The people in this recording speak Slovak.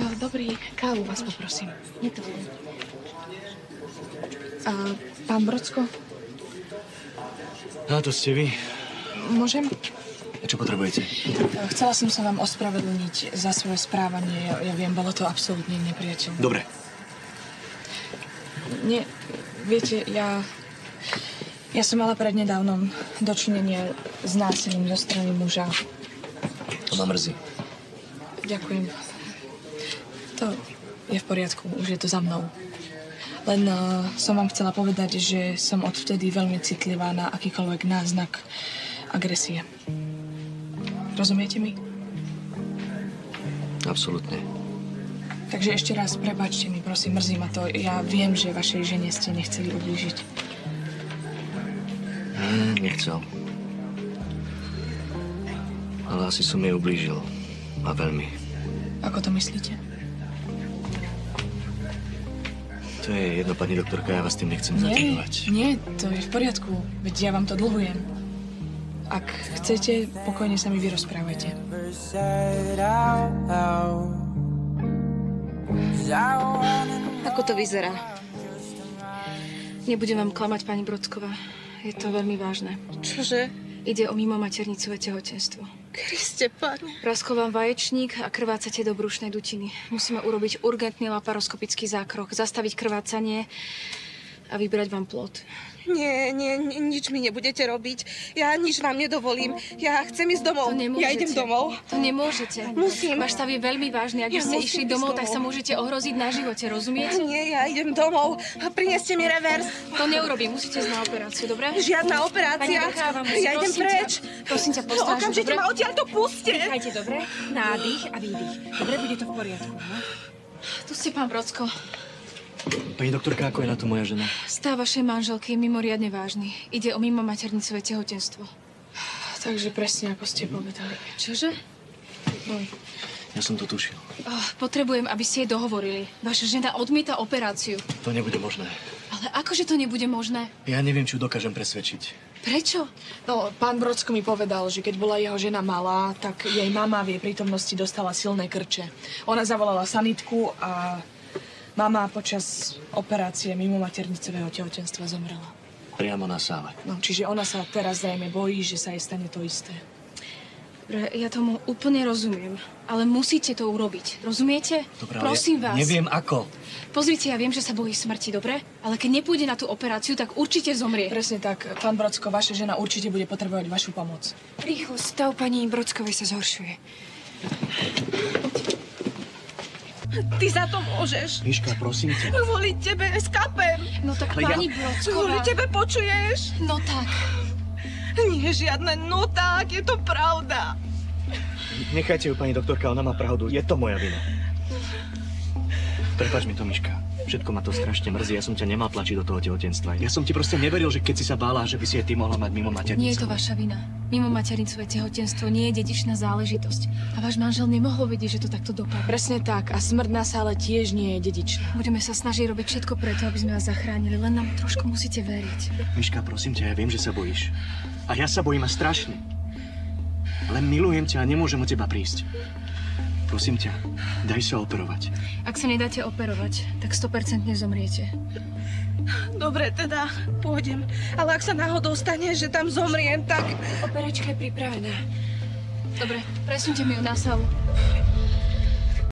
Dobrý, kávu vás poprosím. Je to. Pán Brocko? No, to ste vy. Môžem? A čo potrebujete? Chcela som sa vám ospravedlniť za svoje správanie. Ja viem, bolo to absolútne nepriateľné. Dobre. Nie, viete, ja som mala prednedávnom dočinenie s násilím zo strany muža. To ma mrzí. Ďakujem. To je v poriadku, už je to za mnou. Len som vám chcela povedať, že som odvtedy veľmi citlivá na akýkoľvek náznak agresie. Rozumiete mi? Absolútne. Takže ešte raz, prepáčte mi, prosím, mrzí ma to. Ja viem, že vašej žene ste nechceli ublížiť. Nechcel. Ale asi som jej ublížil. A veľmi. Ako to myslíte? To je jedno, pani doktorka, ja vás tým nechcem zaťažovať. Nie, to je v poriadku. Veď ja vám to dlhujem. Ak chcete, pokojne sa mi vyrozprávajte. Ako to vyzerá? Nebudem vám klamať, pani Brocková. Je to veľmi vážne. Čože? Ide o mimomaternicové tehotenstvo. Kriste, Pane. Praskol vám vaječník a krvácate do brušnej dutiny. Musíme urobiť urgentný laparoskopický zákrok, zastaviť krvácanie a vybrať vám plod. Nie, nič mi nebudete robiť. Ja nič vám nedovolím. Ja chcem ísť domov. To nemôžete. Ja idem domov. To nemôžete. Musím. Váš stav je veľmi vážny. Ak by ste išli domov, tak sa môžete ohroziť na živote, rozumiete? Nie, ja idem domov. Prineste mi revers. To neurobím, musíte ísť na operáciu, dobre? Žiadna operácia. Ja idem preč. Prosím ťa, postráž. Okamžite ma odtiaľto puste. Nechajte, dobre? Nádych a výdych. Dobre, bude to v poriadku. Tu ste, pán Brocko. Pani doktorka, ako je na to moja žena? Stav vašej manželky je mimoriadne vážny. Ide o mimomaternicové tehotenstvo. Takže presne, ako ste povedali. Čože? Ja som to tušil. Potrebujem, aby ste jej dohovorili. Vaša žena odmieta operáciu. To nebude možné. Ale akože to nebude možné? Ja neviem, či ju dokážem presvedčiť. Prečo? No, pán Brocko mi povedal, že keď bola jeho žena malá, tak jej mama v jej prítomnosti dostala silné krče. Ona zavolala sanitku a mama počas operácie mimomaternicového tehotenstva zomrela. Priamo na sále. No, čiže ona sa teraz zrejme bojí, že sa jej stane to isté. Dobre, ja tomu úplne rozumiem. Ale musíte to urobiť. Rozumiete? Dobre, prosím vás. Neviem ako. Pozrite, ja viem, že sa bojí smrti, dobre? Ale keď nepôjde na tú operáciu, tak určite zomrie. Presne tak. Pán Brocko, vaša žena určite bude potrebovať vašu pomoc. Rýchlo, stav pani Brockovej sa zhoršuje. Ty za to môžeš. Miška, prosím ťa. Kvôli tebe skapem. No tak Ale pani Kvôli Brocková... tebe počuješ? No tak. Nie, žiadne no tak, je to pravda. Nechajte ju, pani doktorka, ona má pravdu. Je to moja vina. Prepáč mi to, Miška. Všetko ma to strašne mrzí. Ja som ťa nemal tlačiť do toho tehotenstva. Ja som ti proste neveril, že keď si sa bála, že by si aj ty mohla mať mimo maternicu. Nie je to vaša vina. Mimomaternicové tehotenstvo nie je dedičná záležitosť. A váš manžel nemohol vedieť, že to takto dopadne. Presne tak. A smrť na sále tiež nie je dedičná. Budeme sa snažiť robiť všetko preto, aby sme vás zachránili. Len nám trošku musíte veriť. Miška, prosím ťa, ja viem, že sa bojíš. A ja sa bojím a strašne. Len milujem ťa a nemôžem od teba prísť. Prosím ťa, daj sa operovať. Ak sa nedáte operovať, tak 100% zomriete. Dobre, teda pôjdem. Ale ak sa náhodou stane, že tam zomriem, tak... Operačka je pripravená. Dobre, presunte mi ju na sálu.